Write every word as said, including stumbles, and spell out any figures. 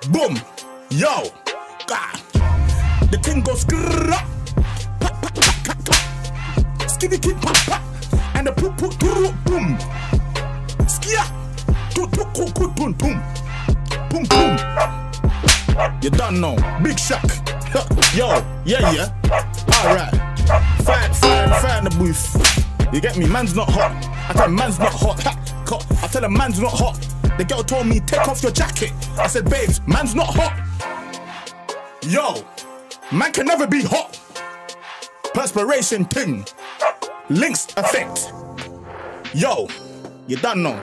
Boom. Yo. God. The thing goes skrrrr. Skiddy kid pop pop. And the poop poop poop boom. Skia. Toot toot toot toot boom boom. Boom boom. You done know. Big shock. Yo. Yeah yeah. Alright. Fire fire fire in the booth. You get me? Man's not hot. I tell him man's not hot. I tell him man's not hot. The girl told me take off your jacket. I said babes, man's not hot. Yo, man can never be hot. Perspiration thing. Links effect. Yo, you done know.